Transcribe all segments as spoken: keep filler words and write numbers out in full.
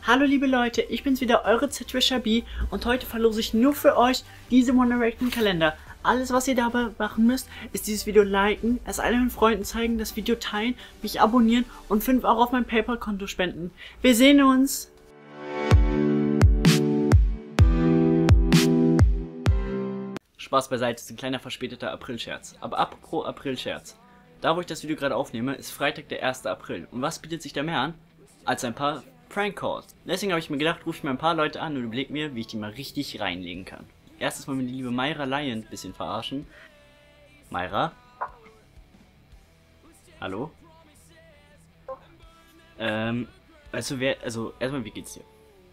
Hallo liebe Leute, ich bin's wieder, eure ZWischerB und heute verlose ich nur für euch diese One Direction Kalender. Alles was ihr dabei machen müsst, ist dieses Video liken, es allen Freunden zeigen, das Video teilen, mich abonnieren und fünf Euro auf mein PayPal-Konto spenden. Wir sehen uns! Spaß beiseite, ist ein kleiner verspäteter April-Scherz. Aber apropos April-Scherz. Da wo ich das Video gerade aufnehme, ist Freitag der erste April. Und was bietet sich da mehr an, als ein paar Prank Calls. Deswegen habe ich mir gedacht, rufe ich mal ein paar Leute an und überlege mir, wie ich die mal richtig reinlegen kann. Erstes Mal mit die liebe Mayra Lion ein bisschen verarschen. Mayra? Hallo? Ähm, also wer, also erstmal, wie geht's dir?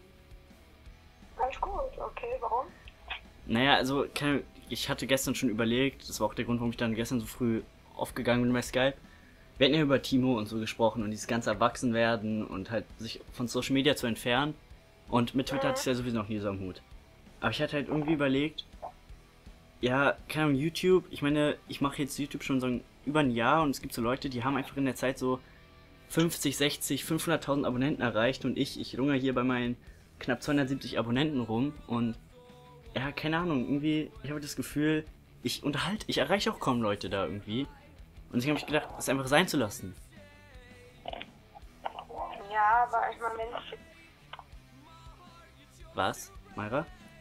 Alles gut, okay, warum? Naja, also keine, ich hatte gestern schon überlegt, das war auch der Grund, warum ich dann gestern so früh aufgegangen bin bei Skype. Wir hatten ja über Timo und so gesprochen und dieses ganze Erwachsenwerden und halt sich von Social Media zu entfernen. Und mit Twitter hatte ich ja sowieso noch nie so am Hut. Aber ich hatte halt irgendwie überlegt, ja, keine Ahnung, YouTube, ich meine, ich mache jetzt YouTube schon so ein, über ein Jahr und es gibt so Leute, die haben einfach in der Zeit so fünfzig, sechzig, fünfhunderttausend Abonnenten erreicht und ich, ich lungere hier bei meinen knapp zweihundertsiebzig Abonnenten rum und ja, keine Ahnung, irgendwie, ich habe das Gefühl, ich unterhalte, ich erreiche auch kaum Leute da irgendwie. Und deswegen habe ich gedacht, es einfach sein zu lassen. Ja, aber ich meine, wenn ich... Was, Mayra?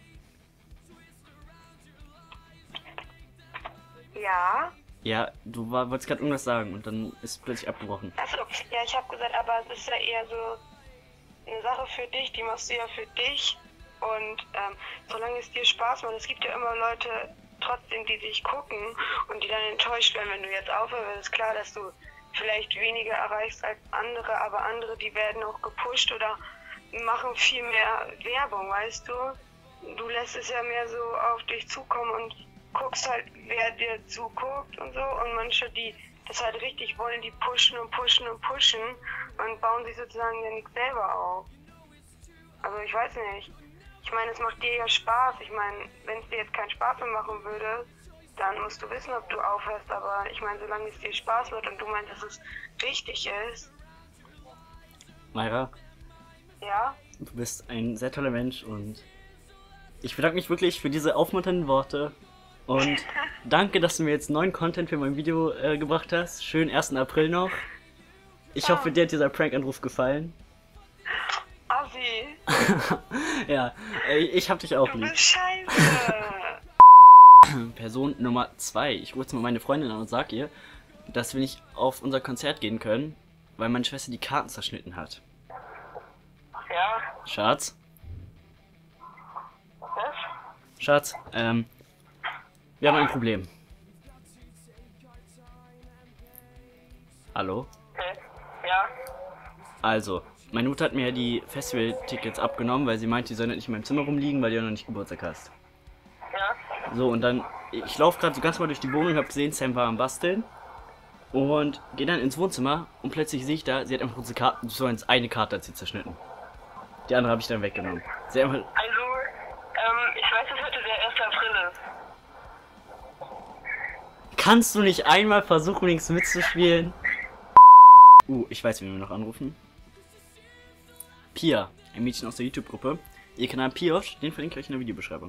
Ja? Ja, du war, wolltest gerade irgendwas sagen und dann ist plötzlich abgebrochen. Achso, ja, ich habe gesagt, aber es ist ja eher so eine Sache für dich, die machst du ja für dich. Und ähm, solange es dir Spaß macht, es gibt ja immer Leute trotzdem, die dich gucken und die dann enttäuscht werden, wenn du jetzt aufhörst. Ist klar, dass du vielleicht weniger erreichst als andere, aber andere, die werden auch gepusht oder machen viel mehr Werbung, weißt du? Du lässt es ja mehr so auf dich zukommen und guckst halt, wer dir zuguckt und so. Und manche, die das halt richtig wollen, die pushen und pushen und pushen und bauen sich sozusagen ja nichts selber auf. Also ich weiß nicht. Ich meine, es macht dir ja Spaß. Ich meine, wenn es dir jetzt keinen Spaß mehr machen würde, dann musst du wissen, ob du aufhörst. Aber ich meine, solange es dir Spaß macht und du meinst, dass es wichtig ist. Mayra? Ja? Du bist ein sehr toller Mensch und ich bedanke mich wirklich für diese aufmunternden Worte. Und danke, dass du mir jetzt neuen Content für mein Video äh, gebracht hast. Schönen ersten April noch. Ich hoffe, dir hat dieser Prank-Anruf gefallen. Assi. Ja, ich hab dich auch Du lieb. bist scheiße. Person Nummer zwei. Ich rufe jetzt mal meine Freundin an und sag ihr, dass wir nicht auf unser Konzert gehen können, weil meine Schwester die Karten zerschnitten hat. Ja? Schatz? Was? Schatz, ähm, wir haben ein Problem. Hallo? Okay. Ja? Also, meine Mutter hat mir ja die Festival-Tickets abgenommen, weil sie meint, die sollen nicht in meinem Zimmer rumliegen, weil du ja noch nicht Geburtstag hast. Ja? So, und dann, ich laufe gerade so ganz mal durch die Wohnung, habe gesehen, Sam war am Basteln und gehe dann ins Wohnzimmer und plötzlich sehe ich da, sie hat einfach unsere Karten, so eine Karte hat sie zerschnitten. Die andere habe ich dann weggenommen. Sie hat einfach, Also, ähm, ich weiß, dass heute der erste April ist. kannst du nicht einmal versuchen, links mitzuspielen? Uh, ich weiß, wie wir noch anrufen. Pia, ein Mädchen aus der YouTube-Gruppe. Ihr Kanal Piosch, den verlinke ich euch in der Videobeschreibung.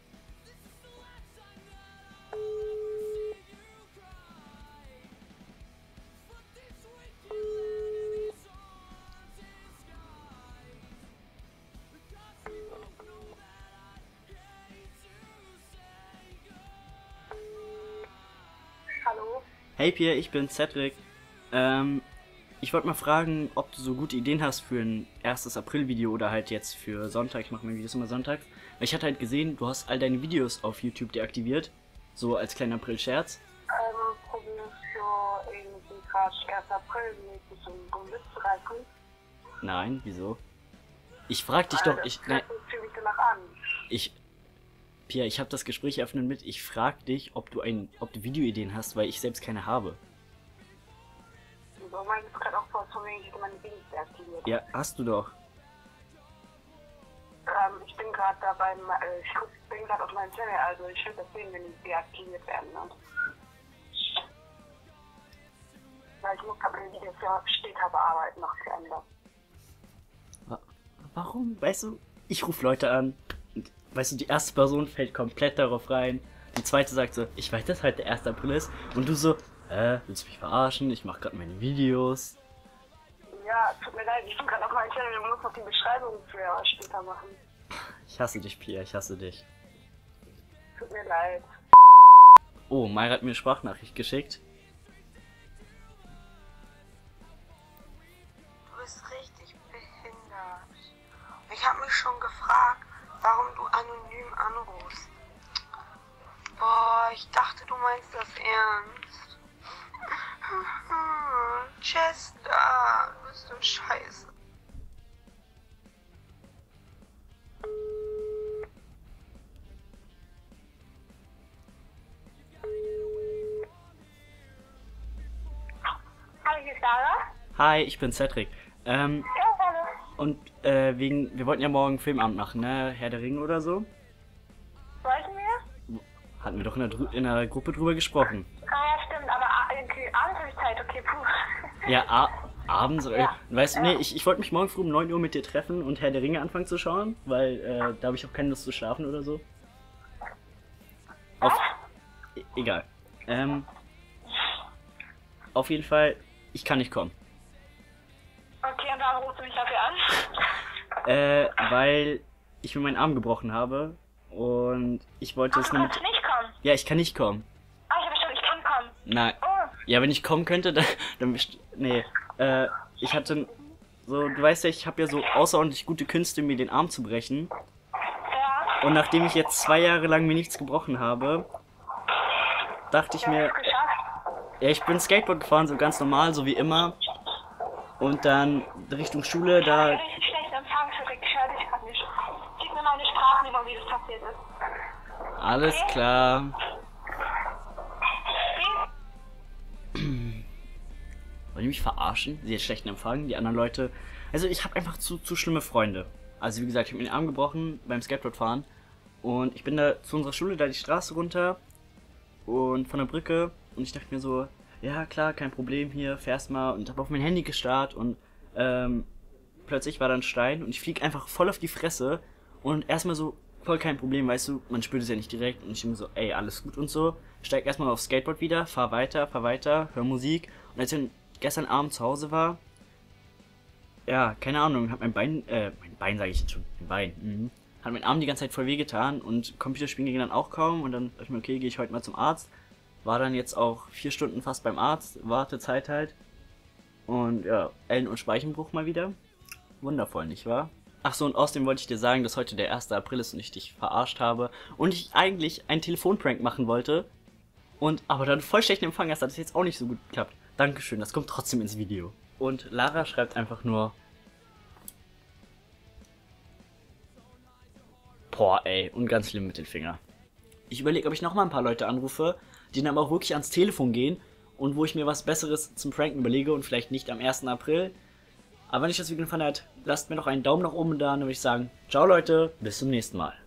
Hallo? Hey Pia, ich bin Cedric. Ähm, ich wollte mal fragen, ob du so gute Ideen hast für ein erstes April-Video oder halt jetzt für Sonntag. Ich mache meine Videos immer Sonntag. Weil ich hatte halt gesehen, du hast all deine Videos auf YouTube deaktiviert. So als kleiner April-Scherz. Ähm, probierst du irgendwie gerade ersten April mäßig um mitzureißen? Nein, wieso? Ich frag dich doch, ich, nein, Ziemlich danach an. ich, Pia, ich habe das Gespräch eröffnet mit, ich frag dich, ob du ein, ob du Videoideen hast, weil ich selbst keine habe. Du meinst gerade auch vor, von wegen, ich hätte meine Videos deaktiviert. Ja, hast du doch. Ähm, ich bin gerade dabei, äh, ich guck, bin gerade auf meinem Channel, also ich will das sehen, wenn die deaktiviert werden. Und weil ich muss gerade meine Videos ja später bearbeiten, noch zu Ende. warum? Weißt du, ich rufe Leute an. Und, weißt du, die erste Person fällt komplett darauf rein. Die zweite sagt so, ich weiß, dass heute der erste April ist. Und du so, äh, willst du mich verarschen? Ich mache gerade meine Videos. Ja, tut mir leid, ich bin gerade auf meinem Channel, du musst noch die Beschreibung für später machen. Ich hasse dich, Pia, ich hasse dich. Tut mir leid. Oh, Mayra hat mir eine Sprachnachricht geschickt. Du bist richtig behindert. Ich habe mich schon gefragt, warum du anonym anrufst. Boah, ich dachte, du meinst das ernst. Chester, du bist so scheiße. Hallo, hier ist Sarah. Hi, ich bin Cedric. Ähm, Ja, hallo. und äh, wegen, wir wollten ja morgen Filmabend machen, ne? Herr der Ringe oder so. Wollten wir? Hatten wir doch in der, Dru- in der Gruppe drüber gesprochen. Ah ja, stimmt, aber a- okay, abends habe ich Zeit, okay, puh. Ja, a- abends oder. Ja. Weißt du, nee, ich, ich wollte mich morgen früh um neun Uhr mit dir treffen und Herr der Ringe anfangen zu schauen, weil äh, da habe ich auch keine Lust zu schlafen oder so. Auf. E egal. Ähm. Auf jeden Fall, ich kann nicht kommen. Okay, und warum rufst du mich dafür an? Äh, weil ich mir meinen Arm gebrochen habe und ich wollte es Du nur kannst mit. nicht kommen. Ja, ich kann nicht kommen. Ah, ich habe schon, ich kann kommen. Nein. Oh, Ja, wenn ich kommen könnte, dann. dann best- nee. Äh, ich hatte. So, du weißt ja, ich habe ja so außerordentlich gute Künste, mir den Arm zu brechen. ja. Und nachdem ich jetzt zwei Jahre lang mir nichts gebrochen habe, dachte ich Du mir, hast es geschafft. ja, ich bin Skateboard gefahren, so ganz normal, so wie immer. Und dann Richtung Schule, Ich da. habe richtig schlecht Empfang, Cedric, ich höre dich gerade nicht. Gib mir meine Sprachnummer, wie das passiert ist. Alles klar. Wollen die mich verarschen? Sie hat schlechten Empfang, die anderen Leute. Also ich habe einfach zu, zu schlimme Freunde. Also wie gesagt, ich habe mir den Arm gebrochen beim Skateboardfahren. Und ich bin da zu unserer Schule, da die Straße runter. Und von der Brücke. Und ich dachte mir so, ja klar, kein Problem hier, fährst mal. Und habe auf mein Handy gestarrt und ähm, plötzlich war da ein Stein. Und ich fliege einfach voll auf die Fresse. Und erstmal so, voll kein Problem, weißt du, man spürt es ja nicht direkt. Und ich denke mir so, ey, alles gut und so. Steig erstmal aufs Skateboard wieder, fahr weiter, fahr weiter, hör Musik. Und als ich dann gestern Abend zu Hause war, ja, keine Ahnung, hat mein Bein, äh, mein Bein sage ich jetzt schon, mein Bein, mhm, hat mein Arm die ganze Zeit voll wehgetan und Computerspielen ging dann auch kaum und dann dachte ich mir, okay, gehe ich heute mal zum Arzt. War dann jetzt auch vier Stunden fast beim Arzt, Wartezeit halt. Und ja, Ellen- und Speichenbruch mal wieder. Wundervoll, nicht wahr? Ach so, und außerdem wollte ich dir sagen, dass heute der erste April ist und ich dich verarscht habe und ich eigentlich einen Telefonprank machen wollte. Und aber dann voll schlechten Empfang hast, hat es jetzt auch nicht so gut geklappt. Dankeschön, das kommt trotzdem ins Video. Und Lara schreibt einfach nur: Boah, ey, und ganz schlimm mit den Fingern. Ich überlege, ob ich nochmal ein paar Leute anrufe, die dann aber auch wirklich ans Telefon gehen und wo ich mir was Besseres zum Pranken überlege und vielleicht nicht am ersten April. Aber wenn euch das Video gefallen hat, lasst mir doch einen Daumen nach oben da und dann würde ich sagen, ciao Leute, bis zum nächsten Mal.